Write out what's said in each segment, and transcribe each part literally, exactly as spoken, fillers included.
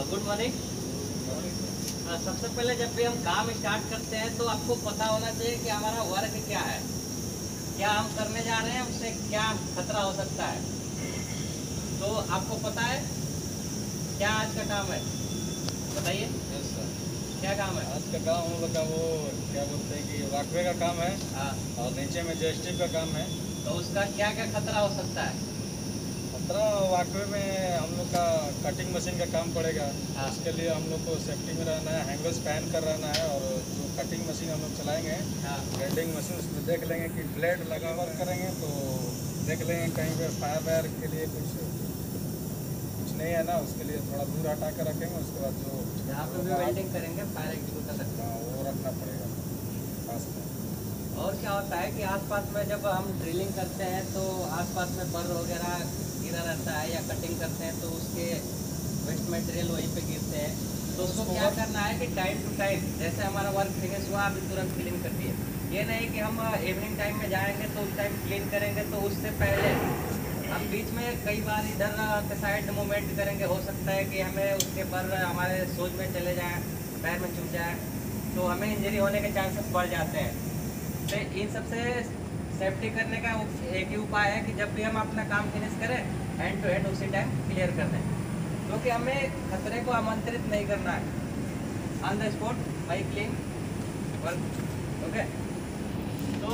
Good morning. सबसे पहले जब भी हम काम स्टार्ट करते हैं तो आपको पता होना चाहिए कि हमारा वर्क क्या है, क्या हम करने जा रहे हैं, उससे क्या खतरा हो सकता है। तो आपको पता है क्या आज का काम है, बताइए। Yes sir. क्या काम है आज का काम हम लोग का वो क्या बोलते हैं कि वाकवे का काम है। हाँ, और नीचे में जेएसटी का काम है। तो उसका क्या क्या खतरा हो सकता है। खतरा वाकवे में हम लोग का कटिंग मशीन का काम पड़ेगा। हाँ। उसके लिए हम लोग को सेफ्टी में रहना है, हैंगर्स पहन कर रहना है। और जो कटिंग मशीन हम लोग चलाएंगे, हाँ, ग्राइंडिंग मशीन, उसमें देख लेंगे कि ब्लेड लगा वर्क करेंगे तो देख लेंगे कहीं पे फायर वायर के लिए कुछ कुछ नहीं है ना, उसके लिए थोड़ा दूर हटा कर रखेंगे। उसके बाद जो जहाँ पे भी वेल्डिंग करेंगे फायर एग्जीक्यूट कर सकते हाँ, वो रखना पड़ेगा पास में। हैं। और क्या होता है कि आसपास में जब हम ड्रिलिंग करते हैं तो आसपास में बर्र वगैरह गिरा रहता है, या कटिंग करते हैं तो उसके वेस्ट मटेरियल वहीं पे गिरते हैं। तो उसको क्या करना है कि टाइम टू टाइम, जैसे हमारा वर्क फिनिश हुआ अभी तुरंत क्लीन कर दिए। ये नहीं कि हम इवनिंग टाइम में जाएंगे तो उस टाइम क्लीन करेंगे, तो उससे पहले हम बीच में कई बार इधर के साइड मूवमेंट करेंगे, हो सकता है कि हमें उसके पर हमारे सोच में चले जाए, पैर में चुभ जाए, तो हमें इंजरी होने के चांसेस बढ़ जाते हैं। तो इन सबसे सेफ्टी करने का एक ही उपाय है कि जब भी हम अपना काम फिनिश करें, हैंड टू हैंड उसी टाइम क्लियर कर दें, क्योंकि हमें खतरे को आमंत्रित नहीं करना है। On the spot by clean work. Okay, तो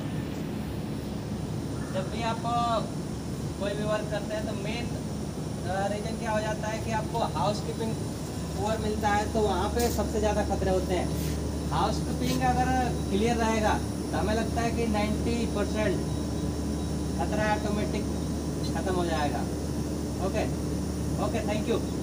जब भी आप कोई भी वर्क करते हैं तो मेन रीज़न क्या हो जाता है कि आपको हाउस कीपिंग पुअर मिलता है, तो वहाँ पे सबसे ज़्यादा खतरे होते हैं। हाउस कीपिंग अगर क्लियर रहेगा तो हमें लगता है कि नब्बे परसेंट खतरा ऑटोमेटिक ख़त्म हो जाएगा। Okay okay, thank you.